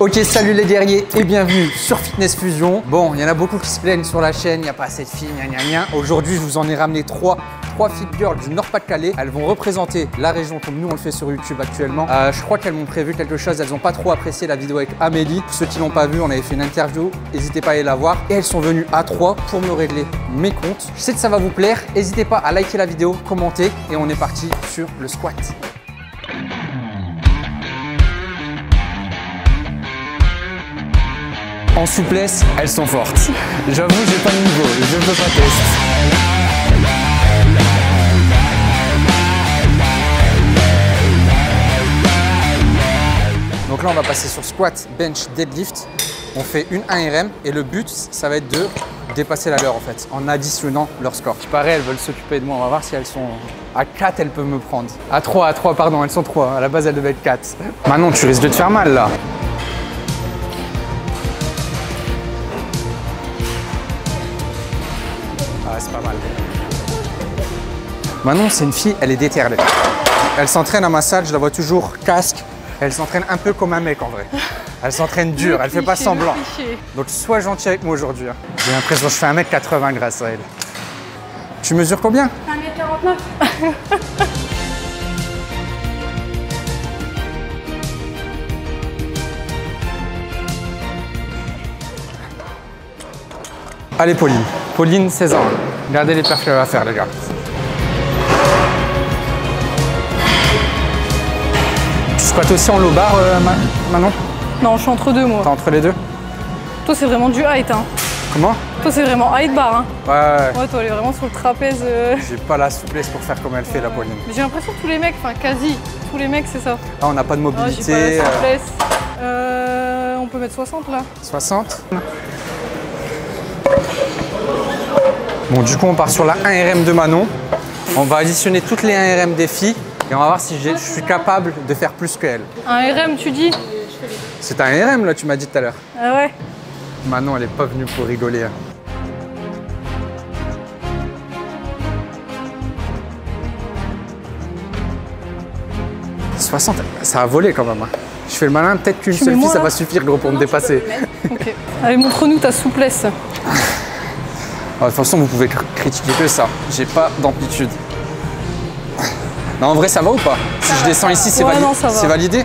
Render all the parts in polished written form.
Ok, salut les guerriers et bienvenue sur Fitness Fusion. Bon, il y en a beaucoup qui se plaignent sur la chaîne, il n'y a pas assez de filles, gna. Aujourd'hui, je vous en ai ramené trois fit girls du Nord-Pas-de-Calais. Elles vont représenter la région comme nous on le fait sur YouTube actuellement. Je crois qu'elles m'ont prévu quelque chose, elles n'ont pas trop apprécié la vidéo avec Amélie. Pour ceux qui l'ont pas vu, on avait fait une interview, n'hésitez pas à aller la voir. Et elles sont venues à 3 pour me régler mes comptes. Je sais que ça va vous plaire, n'hésitez pas à liker la vidéo, commenter et on est parti sur le squat. En souplesse, elles sont fortes. J'avoue, j'ai pas de niveau, je veux pas tester. Donc là, on va passer sur squat, bench, deadlift. On fait une 1RM et le but, ça va être de dépasser la leur en fait, en additionnant leur score. Il paraît, elles veulent s'occuper de moi. On va voir si elles sont à 4, elles peuvent me prendre. À 3, pardon, elles sont 3. À la base, elles devaient être 4. Manon, tu risques de te faire mal là. Ah, c'est pas mal. Manon, c'est une fille, elle est déterminée. Elle s'entraîne à ma salle, je la vois toujours casque. Elle s'entraîne un peu comme un mec en vrai. Elle s'entraîne dur, elle fait pas semblant. Donc sois gentil avec moi aujourd'hui. J'ai l'impression que je fais 1m80 grâce à elle. Tu mesures combien? 1m49. Allez Pauline. Pauline, 16 ans. Regardez les perfs qu'elle va faire les gars. Tu squattes aussi en low bar Manon? Non, je suis entre deux moi. T'es entre les deux? Toi c'est vraiment du height hein. Comment? Toi c'est vraiment height bar hein. Ouais. Ouais, toi elle est vraiment sur le trapèze. J'ai pas la souplesse pour faire comme elle fait la Pauline. Mais j'ai l'impression que tous les mecs, enfin quasi tous les mecs c'est ça. Ah, on n'a pas de mobilité. J'ai pas la souplesse. On peut mettre 60 là. 60. Bon, du coup, on part sur la 1RM de Manon. On va additionner toutes les 1RM des filles et on va voir si je suis capable de faire plus qu'elle. Un RM, tu dis? C'est un RM, là, tu m'as dit tout à l'heure. Ah ouais? Manon, elle est pas venue pour rigoler. 60, ça a volé quand même. Je fais le malin, peut-être qu'une seule fille, ça va suffire gros pour me dépasser. Ok. Allez, montre-nous ta souplesse. De toute façon, vous pouvez critiquer que ça. J'ai pas d'amplitude. Non, en vrai, ça va ou pas? Si je descends ici, c'est validé?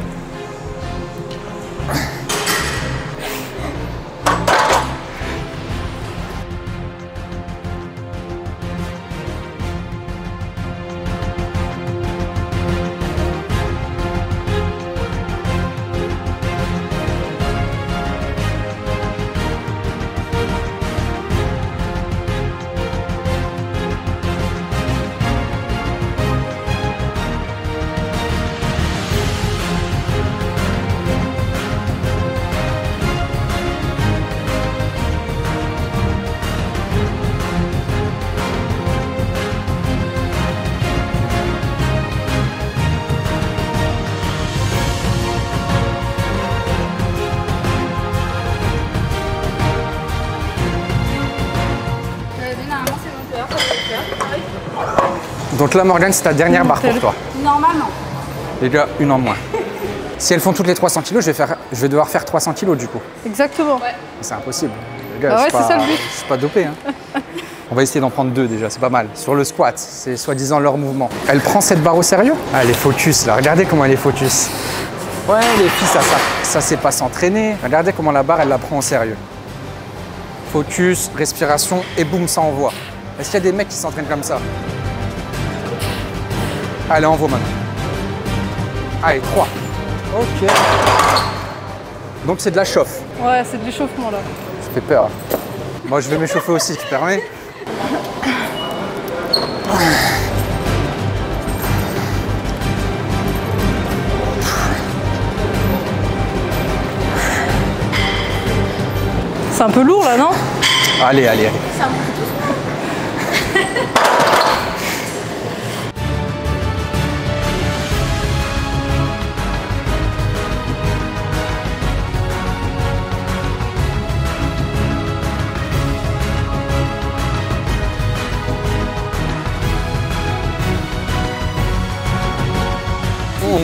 Donc là, Morgane, c'est ta dernière barre pour toi. Normalement. Les gars, une en moins. Si elles font toutes les 300 kg, je vais devoir faire 300 kg du coup. Exactement. Ouais. C'est impossible. Les gars, c'est ça le but. Je suis pas dopé. Hein. On va essayer d'en prendre 2 déjà, c'est pas mal. Sur le squat, c'est soi-disant leur mouvement. Elle prend cette barre au sérieux? Ah, elle est focus là, regardez comment elle est focus. Ouais, les filles, ça c'est pas s'entraîner. Regardez comment la barre, elle la prend au sérieux. Focus, respiration et boum, ça envoie. Est-ce qu'il y a des mecs qui s'entraînent comme ça? Allez, envoie maintenant. Allez, 3. Ok. Donc c'est de la chauffe. Ouais, c'est de l'échauffement là. Ça fait peur. Moi, je vais m'échauffer aussi, tu permets? C'est un peu lourd là, non? Allez.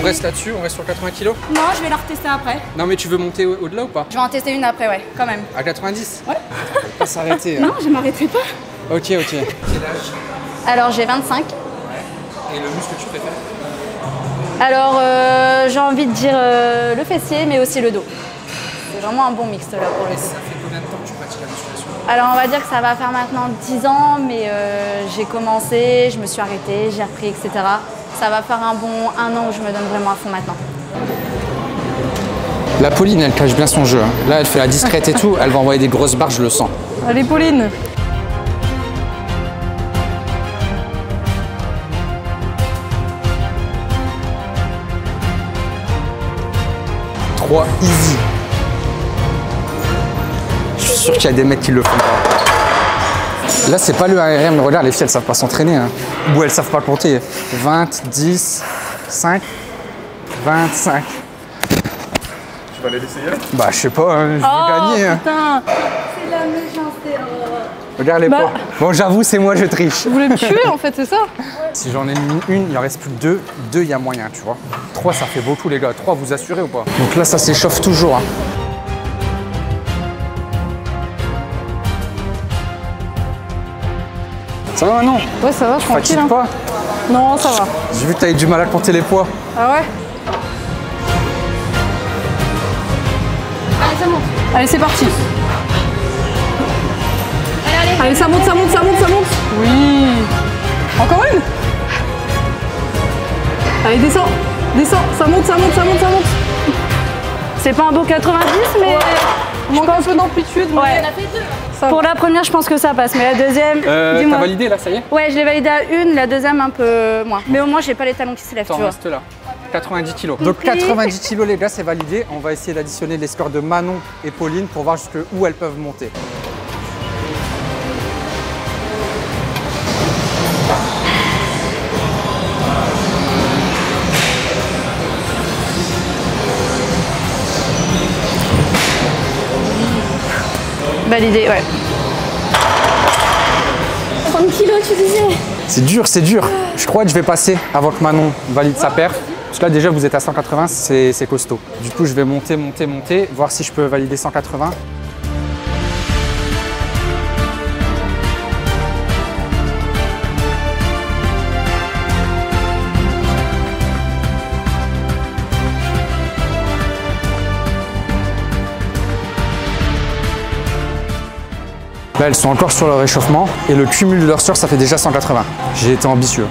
On reste là-dessus, on reste sur 80 kg. Non, je vais la retester après. Non mais tu veux monter au-delà ou pas? Je vais en tester une après, ouais, quand même. À 90? Ouais. Faut pas s'arrêter. Non, je m'arrêterai pas. Ok. Quel âge? Alors, j'ai 25. Et le muscle que tu préfères? Alors, j'ai envie de dire le fessier, mais aussi le dos. C'est vraiment un bon mixte là pour le coup. Ça fait combien de temps que tu pratiques la musculation? Alors, on va dire que ça va faire maintenant 10 ans, mais j'ai commencé, je me suis arrêtée, j'ai repris, etc. Ça va faire un bon 1 an où je me donne vraiment à fond maintenant. La Pauline, elle cache bien son jeu. Hein. Là, elle fait la discrète et tout. Elle va envoyer des grosses barres, je le sens. Allez, Pauline. Easy. Je suis sûr qu'il y a des mecs qui le font pas. Là, c'est pas le ARM, mais regarde, les filles, elles savent pas s'entraîner. Hein. Ou elles savent pas compter. 20, 10, 5, 25. Tu vas aller l'essayer là? Bah, je sais pas, hein, je veux gagner. Hein. Putain. C'est la méchanceté. Regarde les Bah. poids. Bon, j'avoue, c'est moi, je triche. Vous voulez me tuer en fait, c'est ça? Si j'en ai mis une, il en reste plus que 2. 2, il y a moyen, tu vois. 3, ça fait beaucoup, les gars. 3, vous assurez ou pas? Donc là, ça s'échauffe toujours. Hein. Ça va, non? Ouais, ça va, Tu tranquille. fatigues Hein. pas? Non, ça va. J'ai vu que t'avais du mal à compter les poids. Ah ouais? Allez, ça monte. Allez, c'est parti. Allez. Allez, ça monte, ça monte, ça monte, ça monte. Oui. Encore une. Allez, descends. Descends. Ça monte, ça monte, ça monte, ça monte. C'est pas un beau 90, mais On manque un peu d'amplitude. mais Ouais. ça pour va. la première, je pense que ça passe. Mais la deuxième, T'as dis-moi. validé là, ça y est? Ouais, je l'ai validé à une, la deuxième un peu moins. Mais au moins, j'ai pas les talons qui se lèvent, Attends, tu vois. reste là. 90 kilos. Donc Compris. 90 kilos les gars, c'est validé. On va essayer d'additionner les scores de Manon et Pauline pour voir jusqu'où elles peuvent monter. Validé, ouais. 30 kilos, tu disais. C'est dur, c'est dur. Je crois que je vais passer avant que Manon valide sa perf. Parce que là déjà vous êtes à 180, c'est costaud. Du coup je vais monter, voir si je peux valider 180. Là, elles sont encore sur le réchauffement et le cumul de leur sueur, ça fait déjà 180. J'ai été ambitieux.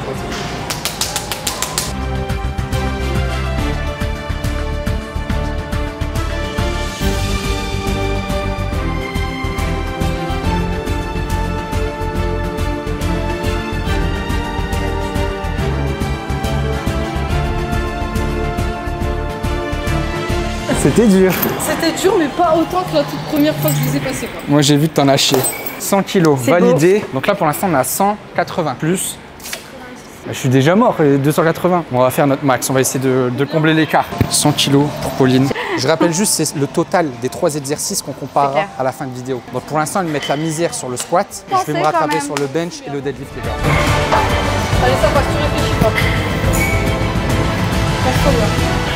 C'était dur. C'était dur, mais pas autant que la toute première fois que je les ai passés. Quoi. Moi, j'ai vu que t'en as chié. 100 kilos C'est validé. Donc là, pour l'instant, on a 180 plus. Je suis déjà mort, 280. Bon, on va faire notre max, on va essayer de combler l'écart. 100 kilos pour Pauline. Je rappelle juste, c'est le total des 3 exercices qu'on comparera clair. à la fin de vidéo. Donc pour l'instant, ils mettent la misère sur le squat. Et je Pensez vais me quand rattraper même. sur le bench et le deadlift, les gars. Allez, ça passe, tu réfléchis pas. Passe trop bien.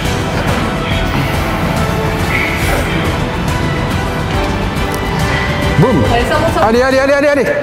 Boum. Allez, ça monte, ça monte. Allez, allez, allez, allez, allez.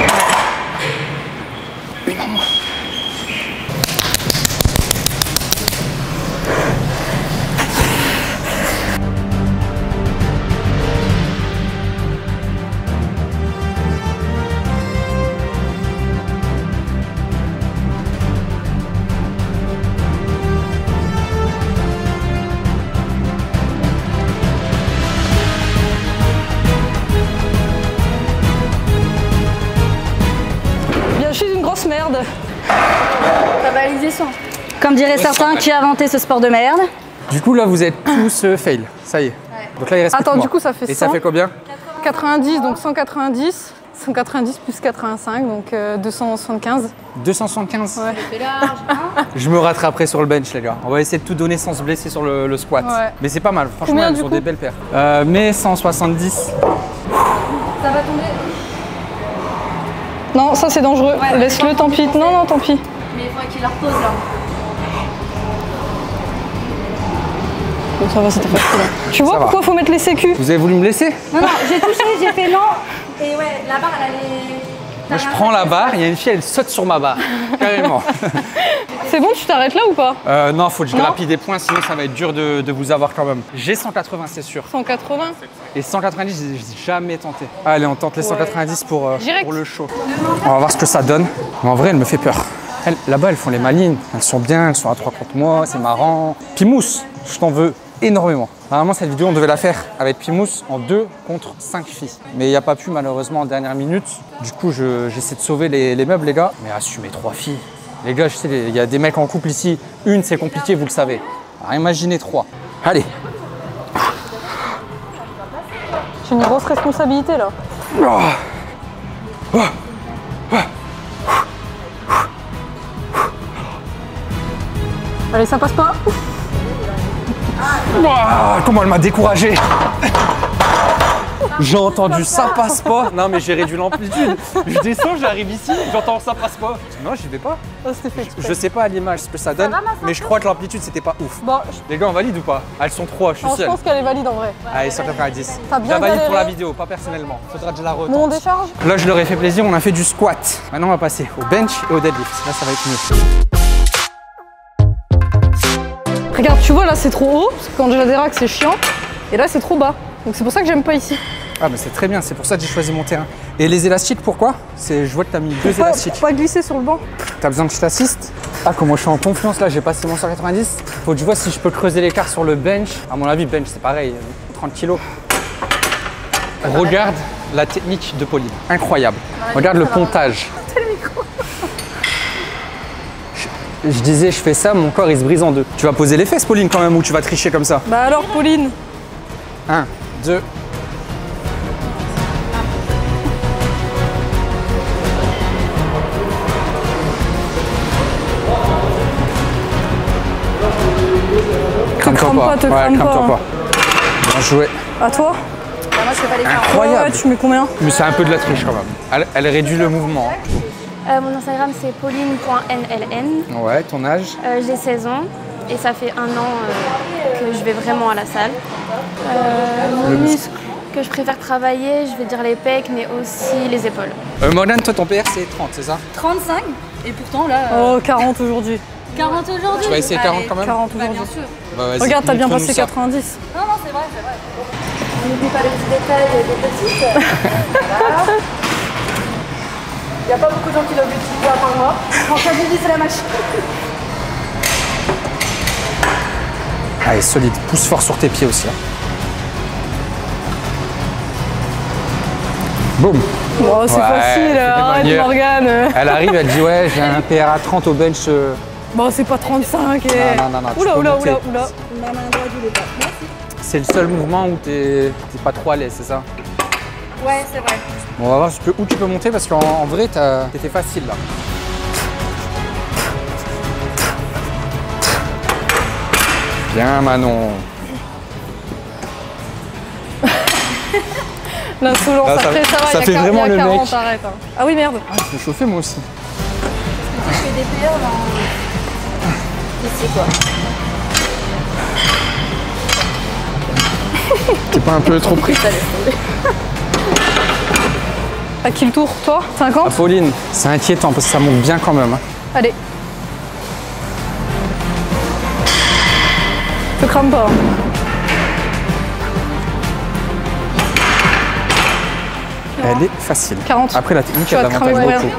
Bien, je suis une grosse merde. T'as validé 100. Comme diraient certains, qui a inventé ce sport de merde? Du coup, là, vous êtes tous fail. Ça y est. Donc là, il reste plus que Attends, moi. du coup, ça fait Et ça 100. fait combien? 90, donc 190. 190 plus 85, donc 275. 275. Ouais. C'est large, hein? Je me rattraperai sur le bench, les gars. On va essayer de tout donner sans se blesser sur le squat. Ouais. Mais c'est pas mal. Franchement, Combien, elles du sont coup des belles paires. Mais 170. Ça va tomber. Non, ça c'est dangereux. Ouais, Laisse-le, ouais, tant pis. Non, non, tant pis. Mais il faudrait qu'il la repose là. Donc ça va, c'était facile. Tu vois Ça va. pourquoi faut mettre les sécu? Vous avez voulu me laisser? Non, non, j'ai touché, j'ai fait non. Et ouais, la barre, elle allait. Moi, je prends la barre, il y a une fille, elle saute sur ma barre. Carrément. C'est bon, tu t'arrêtes là ou pas? Non, faut que je Non. grappille des points, sinon ça va être dur de vous avoir quand même. J'ai 180, c'est sûr. 180. Et 190, j'ai jamais tenté. Allez, on tente les 190 pour Direct. le show. On va voir ce que ça donne. Mais en vrai, elle me fait peur. Là-bas, elles font les malines. Elles sont bien, elles sont à 3 contre moi, c'est marrant. Pimous, je t'en veux énormément. Normalement, cette vidéo, on devait la faire avec Pimous en 2 contre 5 filles. Mais il n'y a pas pu, malheureusement, en dernière minute. Du coup, j'essaie de sauver les meubles, les gars. Mais assumer 3 filles. Les gars, je sais, il y a des mecs en couple ici. Une, c'est compliqué, vous le savez. Alors, imaginez 3. Allez. J'ai une grosse responsabilité là. Allez, ça passe pas. Ouah, comment elle m'a découragé. J'ai entendu ça passe pas. Non mais j'ai réduit l'amplitude. Je descends, j'arrive ici, j'entends ça passe pas. Non, j'y vais pas. Oh, c'était fait exprès. Je sais pas à l'image ce que ça donne, mais je crois que l'amplitude c'était pas ouf. Bon, Les gars, on valide ou pas? Elles sont 3, je suis je seul. pense qu'elle est valide en vrai. Allez, 190. T'as bien Je la valide pour la galéré. vidéo, pas personnellement. Faudra que je la retente. Bon, on décharge. Là, je leur ai fait plaisir, on a fait du squat. Maintenant, on va passer au bench et au deadlift. Là, ça va être mieux. Regarde, tu vois là c'est trop haut, parce que quand j'ai la déraque c'est chiant. Et là c'est trop bas. Donc c'est pour ça que j'aime pas ici. Ah, mais c'est très bien, c'est pour ça que j'ai choisi mon terrain. Et les élastiques, pourquoi? Je vois que t'as mis 2 Pour élastiques. pas glisser sur le banc. T'as besoin que je t'assiste? Ah, comment je suis en confiance là, j'ai passé mon 190. Faut que je vois si je peux creuser l'écart sur le bench. À mon avis, bench c'est pareil, 30 kilos. Regarde la technique de Pauline, incroyable. Regarde le pontage. Je disais, je fais ça, mon corps il se brise en deux. Tu vas poser les fesses, Pauline, quand même, ou tu vas tricher comme ça? Bah alors Pauline. 1, 2. crame pas, te crame crame-toi pas. pas. Bien joué. À toi? Bah, moi, je fais pas les cartes. Incroyable. Ouais, tu mets combien? Mais c'est un peu de la triche quand même. Elle réduit le mouvement. Mon Instagram, c'est pauline.nln. Ouais, ton âge? J'ai 16 ans et ça fait 1 an que je vais vraiment à la salle. Mon muscle que je préfère travailler, je vais dire les pecs, mais aussi les épaules. Morgane, toi ton PR c'est 30, c'est ça? 35 et pourtant là, Oh, 40 aujourd'hui. 40 aujourd'hui. Tu vas essayer 40 quand même? 40 Bah, aujourd'hui. bien sûr. Bah, vas-y, Regarde, t'as bien montre-nous passé ça. 90. Non, non, c'est vrai, c'est vrai. On n'oublie pas les petits détails des petites. Voilà. Il n'y a pas beaucoup de gens qui l'ont utilisé à part moi. Quand ça dit, c'est la machine. Allez, solide. Pousse fort sur tes pieds aussi. Hein. Boum. Oh, c'est Ouais, facile, c'est des arrête manières. Morgane. Elle arrive, elle dit ouais, j'ai un PR à 30 au bench. Bon, c'est pas 35. Et... Non, tu Oula, peux oula, monter. oula, oula. Ma main droite, je l'ai pas. Merci. C'est le seul mouvement où t'es pas trop à l'aise, c'est ça? Ouais, c'est vrai. Bon, on va voir où tu peux monter parce qu'en vrai, t'étais facile là. Bien, Manon. L'insolence, Là, ça- après ça va, ça il fait y a vraiment le 40, mec. arrête. Hein. Ah oui, merde. Ah, je me chauffais moi aussi. Je fais des PR dans... Ici, quoi. T'es pas un peu trop pris? À qui le tour? Toi? 50? Ah, Pauline, c'est inquiétant parce que ça monte bien quand même. Hein. Allez. Te crame pas. Elle est facile. 40. Après, la technique, Tu elle vas te cramer l'avantage pour beaucoup.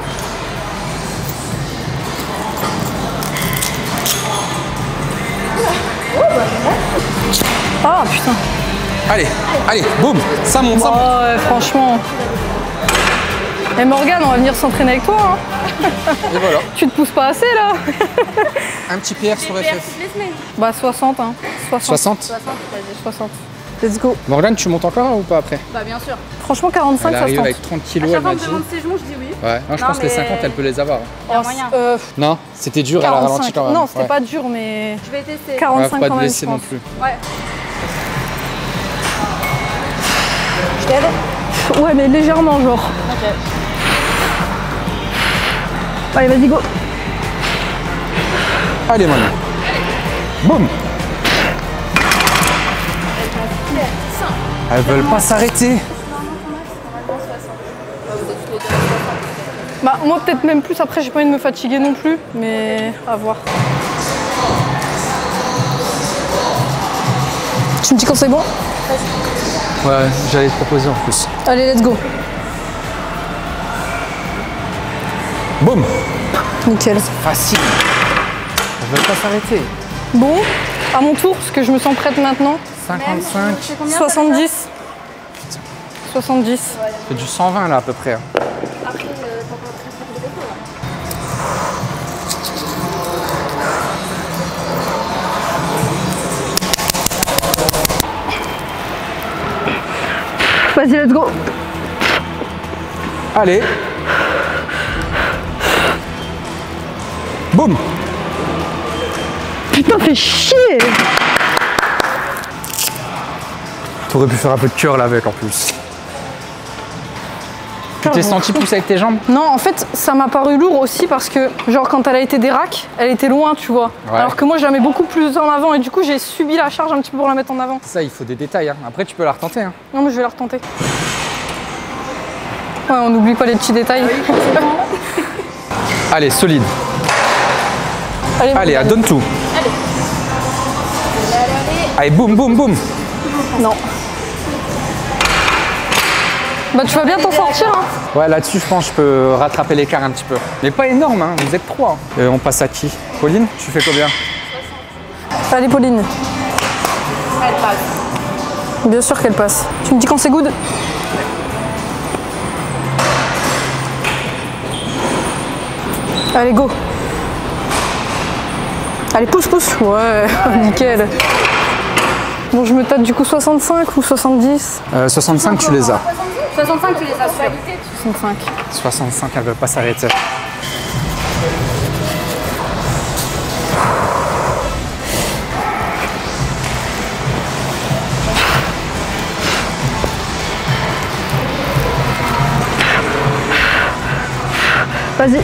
Ah putain. Allez, allez, boum, ça monte, ça monte. Oh, ouais, franchement. Et Morgane, on va venir s'entraîner avec toi. Hein. Et voilà, Tu te pousses pas assez là. un petit PR sur FF. toutes les semaines. Bah 60 hein. 60. 60. Let's go. Morgane, tu montes encore ou pas après? Bah, bien sûr. Franchement 45 Elle ça se arrive tente. avec 30 À kilos, chaque elle fois, m'a on me dit. demande ses genoux, je dis oui. Ouais, non, je pense que les mais- 50, elle peut les avoir. Il y a Oh, moyen. Non, c'était dur, elle a ralenti 45. quand même. Non, c'était Ouais. pas dur mais Je vais tester. 45 Ouais, faut pas quand te même, blesser je non pense. plus. Ouais. Je t'aide. Ouais, mais légèrement genre. Ok. Allez, vas-y go. Allez, Manon. Boum. Elles veulent pas s'arrêter. Bah moi peut-être même plus, après j'ai pas envie de me fatiguer non plus, mais à voir. Tu me dis quand c'est bon? Ouais, j'allais te proposer en plus. Allez, let's go. Boum. Nickel. Facile. Elles veulent pas s'arrêter. Bon, à mon tour, parce que je me sens prête maintenant. 55. 70. 70. C'est du 120 là à peu près. Hein. Vas-y, let's go. Allez. Boum. Putain, fais chier. T'aurais pu faire un peu de cœur là avec en plus. Tu t'es senti pousser avec tes jambes? Non, en fait, ça m'a paru lourd aussi parce que, genre, quand elle a été des racks, elle était loin, tu vois. Ouais. Alors que moi, je la mets beaucoup plus en avant et du coup, j'ai subi la charge un petit peu pour la mettre en avant. Ça, il faut des détails. Hein. Après, tu peux la retenter. Hein. Non, mais je vais la retenter. Ouais, on n'oublie pas les petits détails. Allez, solide. Allez, donne tout. Allez, boum, boum, boum. Non. Bah, tu vas bien t'en sortir, hein. Ouais, là-dessus, je pense que je peux rattraper l'écart un petit peu. Mais pas énorme, hein. Vous êtes 3. Hein. On passe à qui? Pauline, tu fais combien? Allez, Pauline. Elle passe. Bien sûr qu'elle passe. Tu me dis quand c'est good? Allez, go. Allez, pousse, pousse. Ouais, nickel. Bon, je me tâte du coup 65 ou 70? 65, tu les as. 65, tu les as sûrs. 65. 65, elles veulent pas s'arrêter. Vas-y.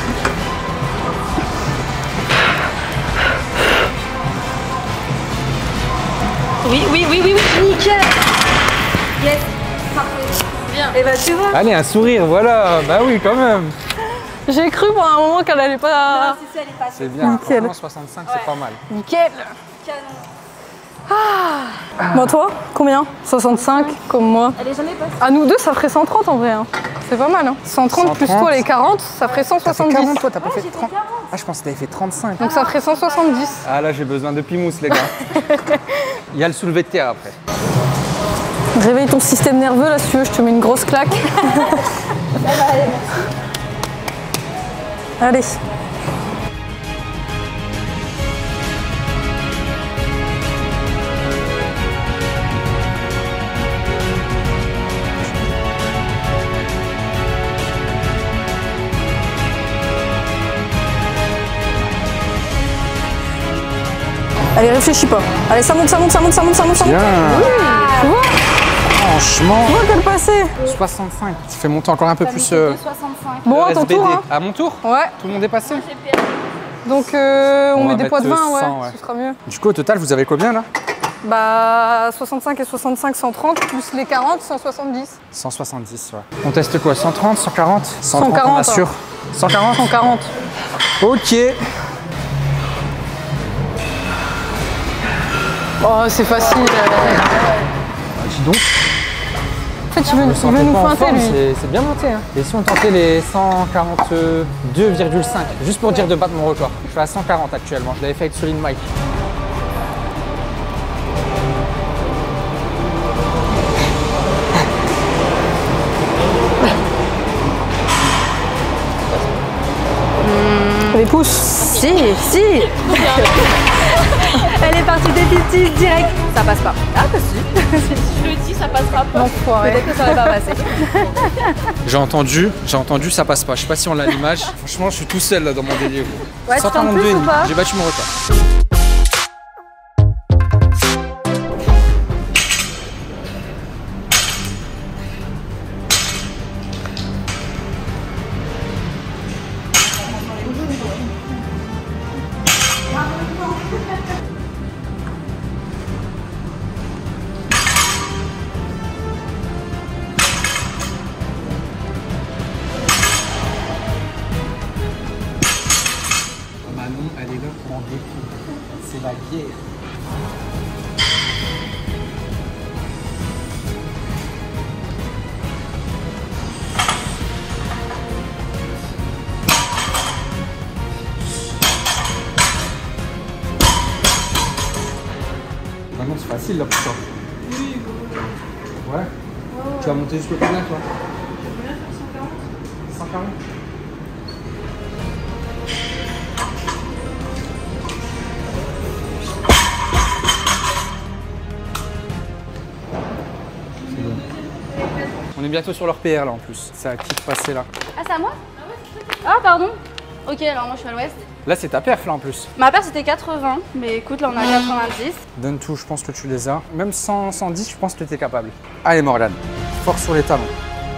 Oui, oui, oui, oui, oui. Nickel. Yes. Parfait. Bien. Et bah tu vois. Allez, un sourire, voilà. Bah oui, quand même. J'ai cru pendant un moment qu'elle allait pas. C'est ça, elle est passée. C'est bien. Nickel. Franchement, 65, c'est pas mal. Nickel. Canon. Bon, toi, combien? 65, comme moi. Elle est jamais passée. À nous deux, ça ferait 130 en vrai. Hein. C'est pas mal. Hein. 130 plus 130. toi les 40, ça ferait T'as fait 170. 40, toi, t'as pas fait j'ai fait 30. 40. Ah, je pense que t'avais fait 35. Donc ça ferait 170. Ah, là, j'ai besoin de pimousse, les gars. Il y a le soulevé de terre après. Réveille ton système nerveux là, si tu veux, je te mets une grosse claque. Allez. Allez, réfléchis pas. Allez, ça monte, ça monte, ça monte, ça monte, ça monte, ça monte. Bien. Tu vois? Franchement, Tu vois qu'elle passait. 65. Ça fait monter encore un peu plus 65. Bon, à le ton SBD. tour. Hein. À mon tour? Ouais. Tout le monde est passé? Donc on On met va des poids de mettre 20, ouais. 100, ouais. Ce sera mieux. Du coup, au total, vous avez combien là? Bah 65 et 65, 130, plus les 40, 170. 170, ouais. On teste quoi? 130, 140? 130, 140, on assure. 140? 140. Ok. Oh, c'est facile. Dis donc. En fait, il veut Sentez nous pas en feinter, forme, lui. c'est bien monté. Hein. Et si on tentait les 142,5, juste pour dire de battre mon record. Je suis à 140 actuellement, je l'avais fait avec Solid Mike. Les pouces. Si, si. Elle est partie définitive direct. Ça passe pas. Ah bah si. Si je le dis, ça passera pas. L'enfoiré. Peut-être que ça va pas passer. J'ai entendu, ça passe pas. Je sais pas si on l'a l'image. Franchement, je suis tout seul là dans mon délire. Ouais, tu tentes 142 plus ou pas? j'ai battu mon record. c'est la guerre. Maintenant c'est facile là pour toi. Oui. Ouais. Tu vas monter jusqu'au combien toi? J'aimerais bien faire 140. 140. C'est bon. On est bientôt sur leur PR là en plus. Ça a kick passé là. Ah, c'est à moi? Ah, pardon. Ok, alors moi je suis à l'ouest. Là c'est ta perf là en plus. Ma paire c'était 80, mais écoute, là on a 90. Donne tout, je pense que tu les as. Même 110, je pense que tu es capable. Allez Morgane, fort sur les talons.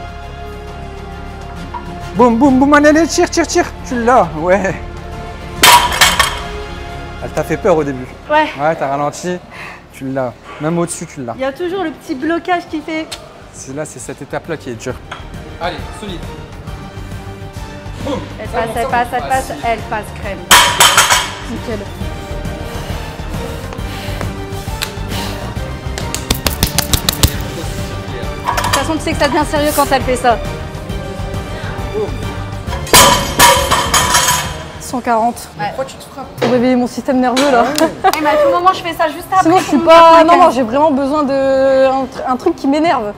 Boum, boum, boum, allez, tire, tire, tire. Tu l'as, ouais. Elle t'a fait peur au début. Ouais. Ouais, t'as ralenti. Tu l'as. Même au-dessus, tu l'as. Il y a toujours le petit blocage qui fait. Là, c'est cette étape-là qui est dure. Allez, solide. Boum. Elle passe, elle passe, elle passe, elle passe crème. Nickel. De toute façon, tu sais que ça devient sérieux quand elle fait ça. 140. Pourquoi tu te frappes? Pour réveiller mon système nerveux là. Mais à tout moment, je fais ça juste après. Sinon je suis pas. Non, non, j'ai vraiment besoin de un truc qui m'énerve.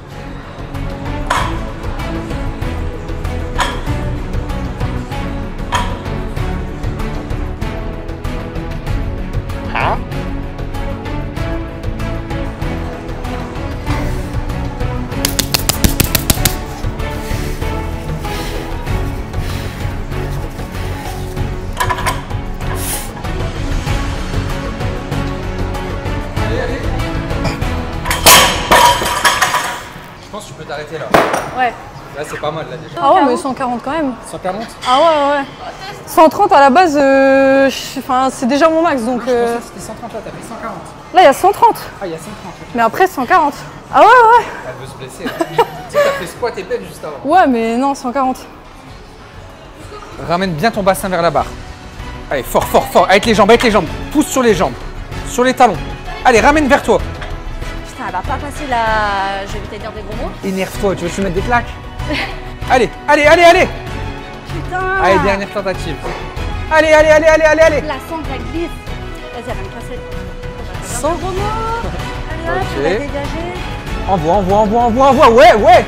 Je pense que tu peux t'arrêter là. Ouais. Là, c'est pas mal là déjà. Ah ouais, mais 140 quand même. 140? Ah ouais, ouais. 130 à la base, enfin, c'est déjà mon max donc. Je pensais que c'était 130 là, t'as fait 140. Là, il y a 130. Ah, il y a 130. Mais après, 140. Ah ouais, ouais. Elle veut se blesser là. Tu sais, t'as fait squat et bench juste avant. Ouais, mais non, 140. Ramène bien ton bassin vers la barre. Allez, fort, fort, fort. Avec les jambes, avec les jambes. Pousse sur les jambes. Sur les talons. Allez, ramène vers toi. Putain, elle va pas passer la. Je vais te dire des gros mots. Énerve-toi, tu veux que je te mette des claques? Allez, allez, allez, allez. Putain. Allez, dernière tentative. Allez, allez, allez, allez, allez, allez. La sangle, elle glisse. Vas-y, elle va me casser. 100. Gros mots. Allez, hop, Ok. tu vas dégager. Envoie, envoie, envoie, envoie, envoie. Ouais, ouais.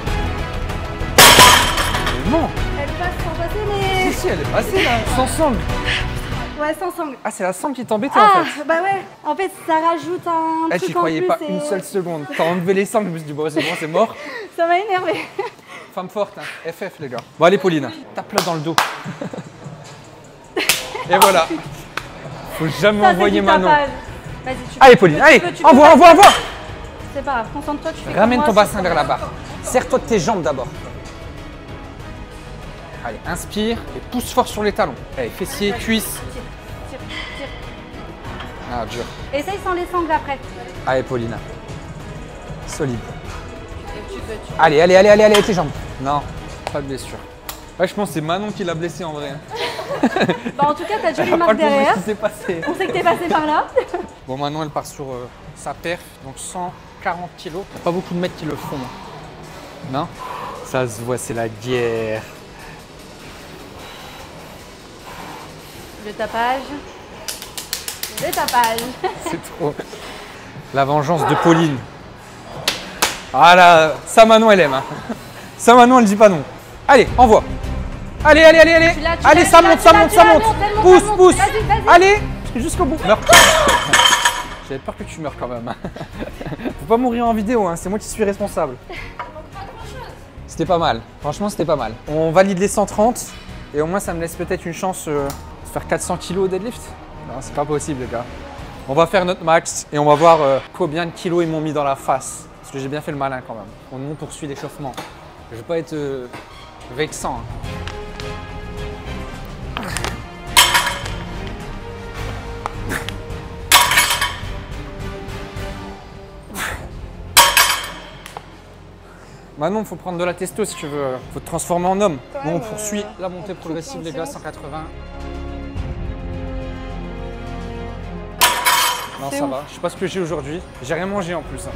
Non. Elle passe sans passer, mais. Si, elle est passée là, sans sangle. Ouais, sans sangle. Ah, c'est la sangle qui t'embêtait Ah, en fait. bah ouais. En fait, ça rajoute un Eh, truc tu en croyais plus. pas et- une seule seconde. T'as enlevé les sangles, je me suis dit, bon, c'est bon, c'est mort. Ça m'a énervé. Femme forte, hein. FF les gars. Bon, allez, Pauline, tape-la dans le dos. Et voilà. Faut jamais Ça, c'est envoyer du Manon. tapage. Vas-y, tu Allez, peux, Pauline, tu allez, peux, tu envoie, peux envoie, pas- envoie. C'est pas grave, concentre-toi, tu fais Ramène comme ton moi, bassin sur vers la ton barre. Serre-toi de tes jambes d'abord. Allez, inspire et pousse fort sur les talons. Allez, fessiers, cuisses. Tire, tire, tire. Ah, dur. Essaye sans les sangles après. Allez, Pauline. Solide. Tu peux. Allez, allez, allez, allez, allez, avec les jambes. Non, pas de blessure. Ouais, je pense que c'est Manon qui l'a blessé en vrai. Bah, en tout cas, t'as déjà Elle les a pas marques compris derrière. ce qui s'est passé. On sait que t'es passé par là. Bon, maintenant elle part sur sa perf, donc 140 kilos. Il n'y a pas beaucoup de mecs qui le font. Non? Ça se voit, c'est la guerre. Le tapage. Le tapage. C'est trop. La vengeance de Pauline. Ah là, ça Manon elle aime. Hein. Ça Manon elle dit pas non. Allez, envoie. Allez, allez, allez, allez. Tu l'as, tu Allez, l'as, ça tu l'as, monte, tu ça l'as, monte, tu ça l'as, monte. elle monte, Pousse, elle monte. pousse. Vas-y, vas-y. Allez, jusqu'au bout. Meurs. J'avais peur que tu meurs quand même. Faut pas mourir en vidéo, hein. C'est moi qui suis responsable. C'était pas mal. Franchement, c'était pas mal. On valide les 130 et au moins ça me laisse peut-être une chance de faire 400 kilos au deadlift. Non, c'est pas possible, les gars. On va faire notre max et on va voir combien de kilos ils m'ont mis dans la face. Parce que j'ai bien fait le malin quand même. On poursuit l'échauffement. Je vais pas être vexant. Hein. Manon, faut prendre de la testo si tu veux. Faut te transformer en homme. Bon, on poursuit la montée progressive, les gars, 180. Non, C'est ça ouf. va. Je sais pas ce que j'ai aujourd'hui. J'ai rien mangé en plus. Hein.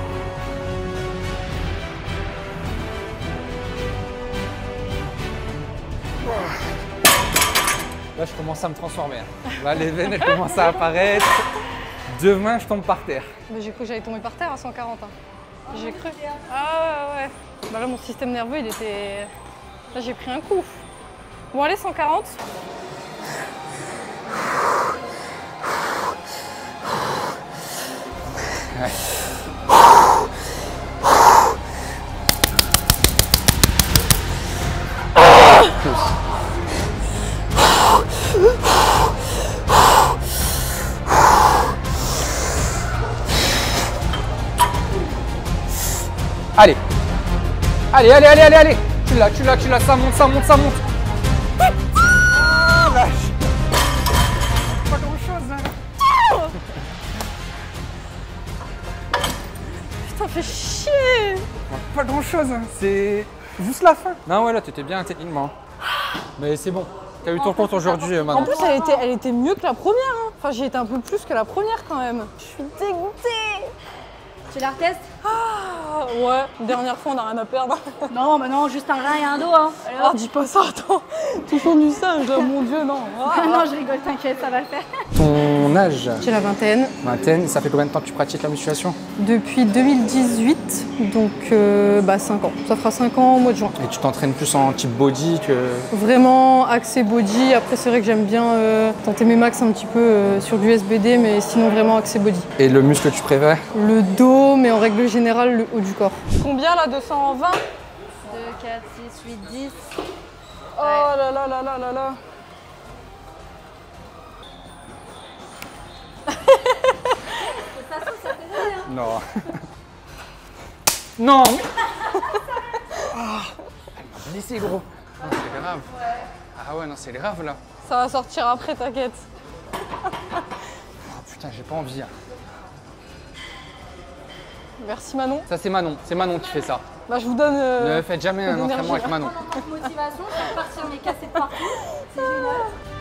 Là, je commence à me transformer. Hein. Là, les veines, elles commencent à apparaître. Demain, je tombe par terre. Mais j'ai cru que j'allais tomber par terre à 140. Hein. J'ai cru. Ah ouais. Bah là, mon système nerveux, il était... Là, j'ai pris un coup. Bon, allez, 140. Ouais. Allez. Allez, allez, allez, allez, allez. Tu l'as, ça monte, ça monte, ça monte. Ah, vache. Pas grand chose, hein. Putain, fais chier. Pas grand chose, hein. C'est juste la fin. Non, ouais, là, t'étais bien techniquement. Mais c'est bon. T'as eu ton compte aujourd'hui, En maintenant. plus, elle était mieux que la première. Hein. Enfin, j'ai été un peu plus que la première quand même. Je suis dégoûtée. Tu la retestes? Ah, ouais, dernière fois, on n'a rien à perdre. Non, mais non, juste un rein et un dos. Hein. Oh, dis pas ça, attends. Touchons du singe, mon Dieu, non. Non, je rigole, t'inquiète, ça va le faire. Ton âge? J'ai la vingtaine. Vingtaine, ça fait combien de temps que tu pratiques la musculation? Depuis 2018, donc 5 ans. Ça fera 5 ans au mois de juin. Et tu t'entraînes plus en type body que... Vraiment axé body. Après, c'est vrai que j'aime bien tenter mes max un petit peu sur du SBD, mais sinon vraiment axé body. Et le muscle que tu préfères? Le dos, mais en règle générale, le haut du corps. Combien là? 220? 2, 4, 6, 8, 10. Oh là là là là là là. Non. Non. Ah, elle m'a blessé, gros. Non, c'est grave. Ah ouais, non, c'est grave là. Ça va sortir après, t'inquiète. Oh putain, j'ai pas envie. Hein. Merci Manon. Ça, c'est Manon qui fait ça. Bah, je vous donne. Ne faites jamais un d'énergie. entraînement avec Manon. Motivation, je vais partir mes cassettes partout. C'est génial.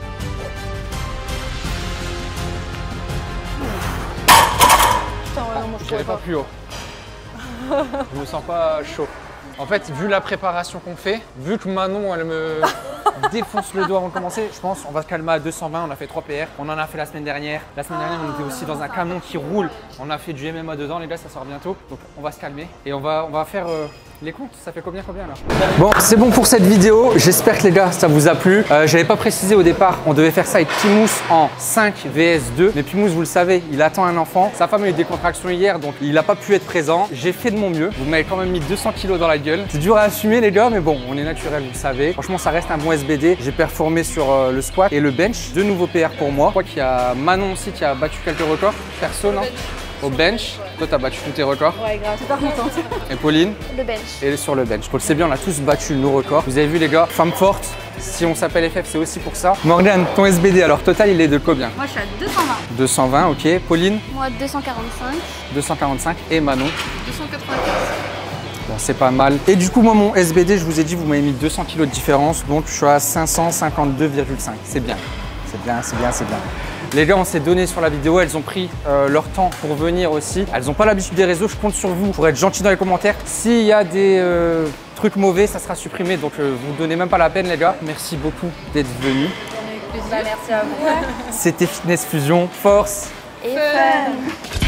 Putain, ouais, non, moi je J'irai pourrais pas pas. plus haut. Je me sens pas chaud. En fait, vu la préparation qu'on fait, vu que Manon, elle me défonce le dos avant de commencer, je pense qu'on va se calmer à 220. On a fait 3 PR. On en a fait la semaine dernière. La semaine dernière, on était aussi dans un camion qui roule. On a fait du MMA dedans, les gars, ça sort bientôt. Donc, on va se calmer et on va faire les comptes. Ça fait combien là? Bon, c'est bon pour cette vidéo. J'espère que les gars, ça vous a plu. J'avais pas précisé au départ, on devait faire ça avec Pimous en 5 vs 2. Mais Pimous, vous le savez, il attend un enfant. Sa femme a eu des contractions hier, donc il n'a pas pu être présent. J'ai fait de mon mieux. Vous m'avez quand même mis 200 kilos dans la gueule. C'est dur à assumer, les gars, mais bon, on est naturel, vous le savez. Franchement, ça reste un bon SBD. J'ai performé sur le squat et le bench. 2 nouveaux PR pour moi. Je crois qu'il y a Manon aussi qui a battu quelques records. Perso, non? Au bench. Toi, t'as battu tous tes records. Ouais, grave, super contente. Et Pauline? Le bench. Et sur le bench. Donc c'est bien, on a tous battu nos records. Vous avez vu les gars, femme forte, si on s'appelle FF, c'est aussi pour ça. Morgane, ton SBD, alors total, il est de combien? Moi, je suis à 220. 220, ok. Pauline? Moi, 245. 245. Et Manon? 295. Bon, c'est pas mal. Et du coup, moi, mon SBD, je vous ai dit, vous m'avez mis 200 kg de différence. Donc, je suis à 552,5. C'est bien. C'est bien, c'est bien, c'est bien. Les gars, on s'est donné sur la vidéo, elles ont pris leur temps pour venir aussi. Elles n'ont pas l'habitude des réseaux, je compte sur vous pour être gentils dans les commentaires. S'il y a des trucs mauvais, ça sera supprimé, donc vous donnez même pas la peine les gars. Merci beaucoup d'être venus. Avec plaisir. Bah, merci à vous. C'était Fitness Fusion, force Et fun.